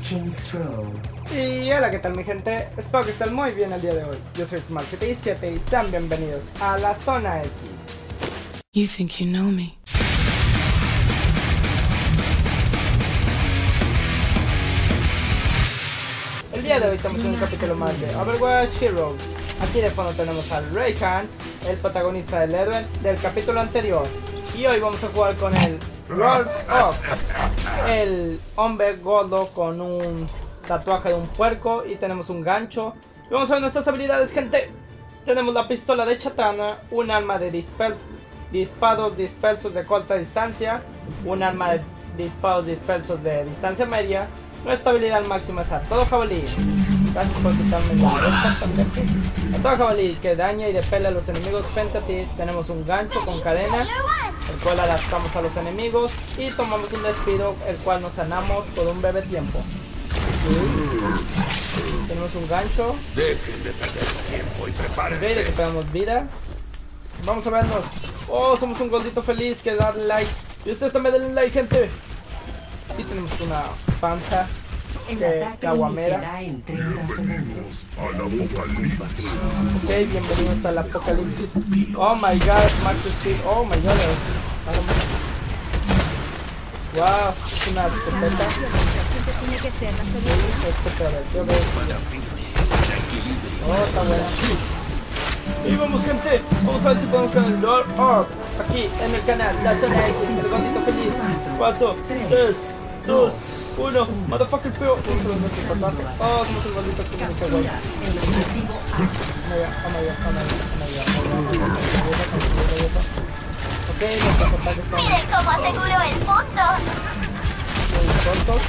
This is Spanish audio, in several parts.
Y hola, ¿qué tal mi gente? Espero que estén muy bien el día de hoy. Yo soy Smart77 y sean bienvenidos a la Zona X. You think you know me. El día de hoy estamos en un capítulo más de Overwatch Heroes. Aquí de fondo tenemos al Rayhan, el protagonista del héroe del capítulo anterior. Y hoy vamos a jugar con el Lord of, el hombre gordo con un tatuaje de un puerco, y tenemos un gancho. Y vamos a ver nuestras habilidades, gente. Tenemos la pistola de Chatana, un arma de disparos dispersos de corta distancia, un arma de disparos dispersos de distancia media. Nuestra habilidad máxima es a todo jabalí. Gracias por quitarme la esta también. A todo jabalí que daña y repele a los enemigos frente a ti. Tenemos un gancho con cadena, el cual adaptamos a los enemigos, y tomamos un despido, el cual nos sanamos por un breve tiempo. Tenemos un gancho. Dejen de perder tiempo y prepárense. Recuperamos vida. Vamos a vernos. Oh, somos un gordito feliz que darle like. Y ustedes también denle like, gente. Y tenemos una panza de caguamera. Ok, bienvenidos al apocalipsis. Oh my god, Max Steel. Oh my god. Wow, es una escopeta. Oh, está buena. Y vamos, gente, vamos a ver si podemos con el Lord Orb aquí en el canal La Zona X, el gordito feliz. 4, 3, 2, 1, motherfucker feo. Vamos a ver nuestro tatuaje. Oh, somos el gordito que me quedó. Ok, nuestros ataques son ¡Miren cómo aseguro el punto! muy cortos.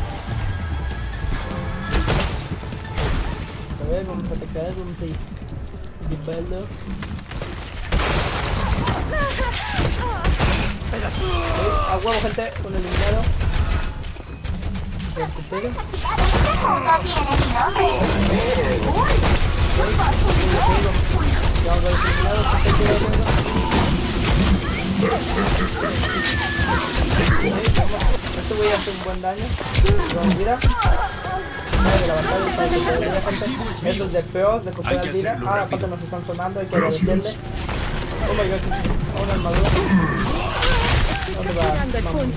A ver, vamos a atacar, vamos a ir disparando. A huevo, gente, un eliminado. Recupero. No tiene mi nombre. Ya vamos a ver eliminado, esto voy a hacer un buen daño. Vamos, mira. De la batalla para que se vea, gente. Eso es de peor, de copiar vida. Ah, aparte nos están sonando, hay que agradecerle. Oh my god, una armadura. ¿Dónde va? Vamos.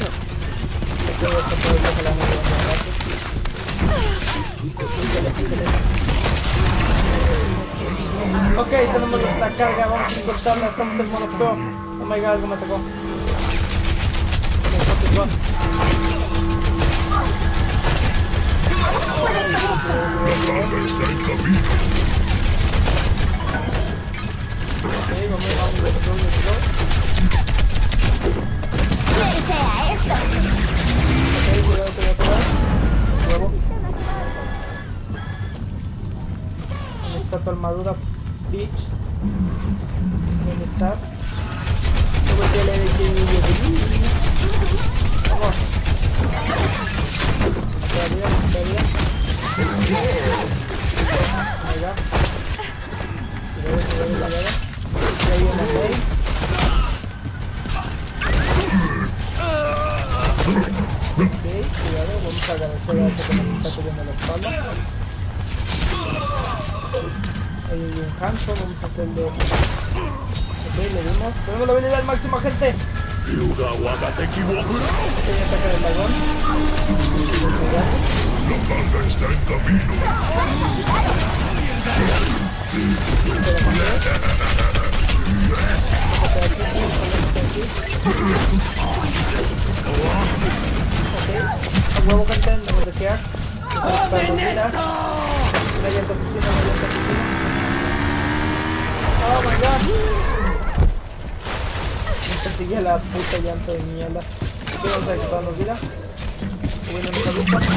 Ok, tenemos la carga, vamos a cortarla, estamos en mono pro. Oh my god, algo me atacó. ¿Quién sea esto? ¿Dónde está tu armadura, bitch? ¿Dónde está? Vamos. Todavía. Venga. Y hay una ley. Ok, cuidado, vamos a agradecer a este que nos está cubriendo la espalda. Hay un gancho, vamos a hacerle. Ok, le dimos. Tenemos la habilidad máxima, gente. Ok, ataca el dragón. La banda está en camino. A huevo, gente, debemos de quedar. ¡Hacen esto! Una llanta asesina, Oh my god. Me persigue la puta llanta de mierda. ¿Qué vamos a quitarnos vida? Bueno, no me gusta.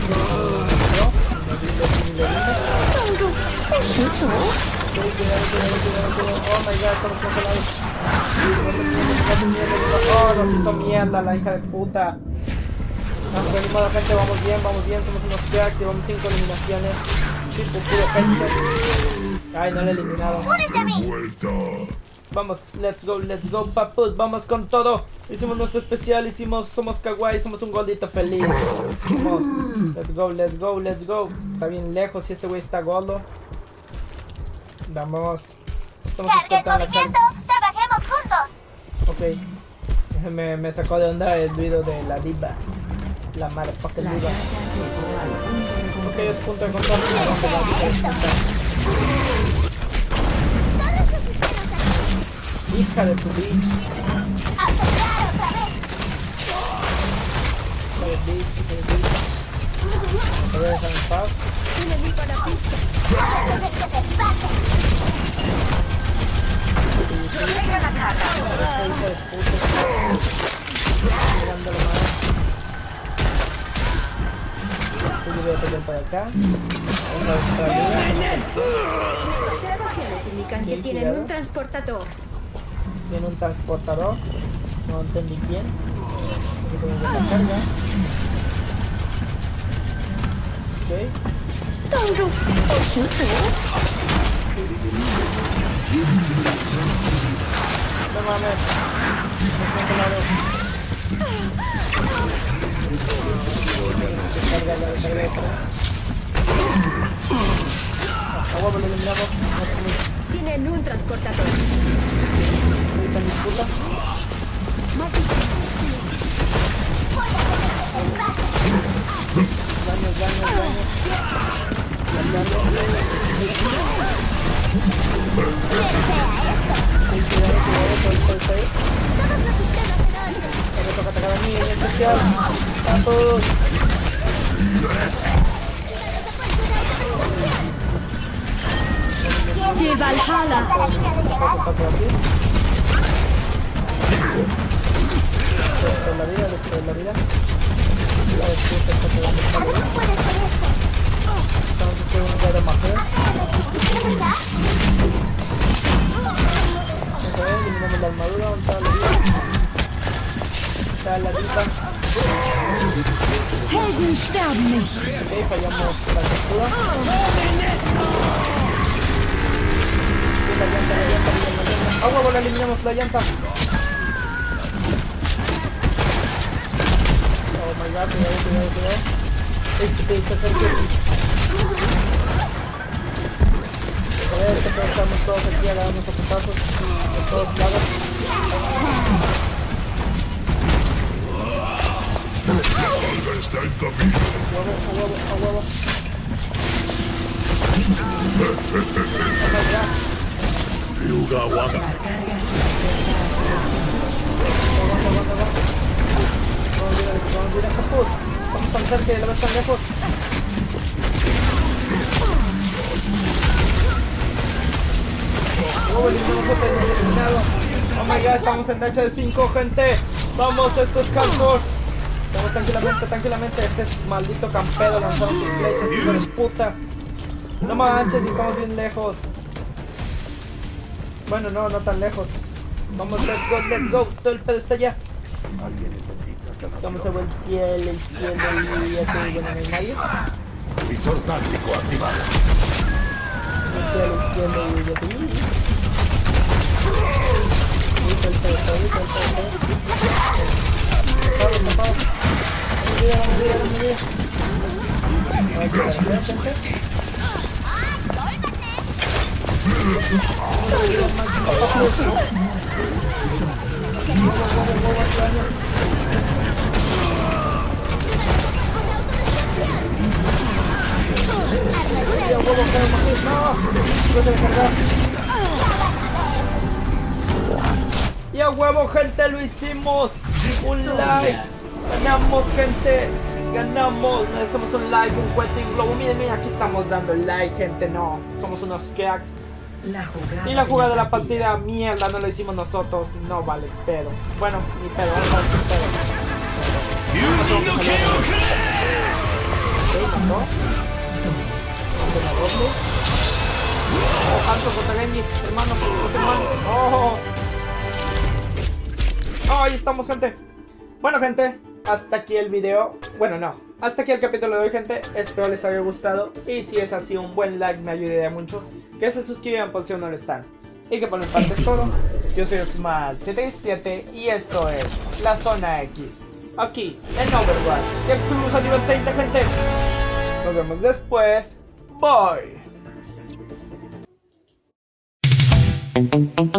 Oh my god, estamos congelados. Oh, nos hizo mierda la hija de puta. Vamos, de modo, gente, vamos bien, somos unos cracks, llevamos 5 eliminaciones. Tipo puro gente. Ay, no lo he eliminado. De vuelta. Vamos, let's go, papus, vamos con todo. Hicimos nuestro especial, somos kawaii, somos un gordito feliz. Vamos, let's go. Está bien lejos y este güey está gordo. Vamos. ¡Carga el movimiento! ¡Trabajemos juntos! Ok. Me sacó de onda el ruido de la diva. La motherfucking diva. Ok, es punto de contacto. Hija de tu bitch. ¡A pelear otra vez! Hija de bitch. ¿Me voy a dejar en paz? ¡Antes de que te pase! Hija de puta. Mirándolo más. Yo voy a pelear para acá. Vamos a buscar ayuda. Las grabaciones indican que tienen un transportador. Tiene un transportador. No entendí quién. Aquí tengo que la carga. Ok. No mames. A huevo lo eliminamos. Tienen un transportador. Ahorita en disputa. Daños. ¡Todos los sistemas en orden! Me toca atacar a mí en especial. ¡Vamos! Lleva al Hala. ¡Hasta la línea de llegada! ¿Qué pasa aquí? La vida. La disputa está pegando esta ¿A ver vida. qué puedes con esto? Estamos haciendo un cuadro más feo. ¿Qué pasa? Vamos a ver, eliminamos la armadura. ¿Dónde está la vida? Está la vida. Helden sterben nicht. Ok, fallamos la captura. La llanta. ¡A huevo! La eliminamos la llanta. Oh my god, cuidado. Este está cerca. A ver, estamos todos aquí agarrándonos a putazos de todos lados. Carga está en camino. A huevo. Oh my god. Ryuga Waga. Vamos a caput. Estamos tan cerca y la vez tan lejos. Eliminado. Oh my god, estamos en racha de 5, gente. Vamos, esto es hardcore. Vamos tranquilamente. Este es maldito campedo lanzando sus flechas, hijo de puta. No manches, estamos bien lejos. Bueno, no tan lejos. Vamos, let's go. Todo el pedo está allá. Vamos a voltear a la izquierda y ya tengo bueno, no hay nadie. Visor táctico activado. Voltear a la izquierda y ya tengo. Todo el pedo. Tapado. Vamos bien. Y a huevo, gente, lo hicimos. Un like. Ganamos, gente. Ganamos. Merecemos un like, un Quentin Globo. Miren, aquí estamos dando like, gente. No, somos unos cracks. Y la jugada de la partida, mierda, no la hicimos nosotros. No vale, pero. Bueno, ni pedo, vamos a ver qué pedo. Ok, mató. Alto contra Genji, hermano. Oh. Ahí estamos, gente. Bueno, gente, hasta aquí el video. Bueno, no, hasta aquí el capítulo de hoy, gente. Espero les haya gustado. Y si es así, un buen like me ayudaría mucho. Que se suscriban por si aún no lo están. Y que por mi parte es todo. Yo soy Osmal717 y esto es La Zona X. Aquí en Overwatch. Que fuimos a divertirte, gente. Nos vemos después. Bye.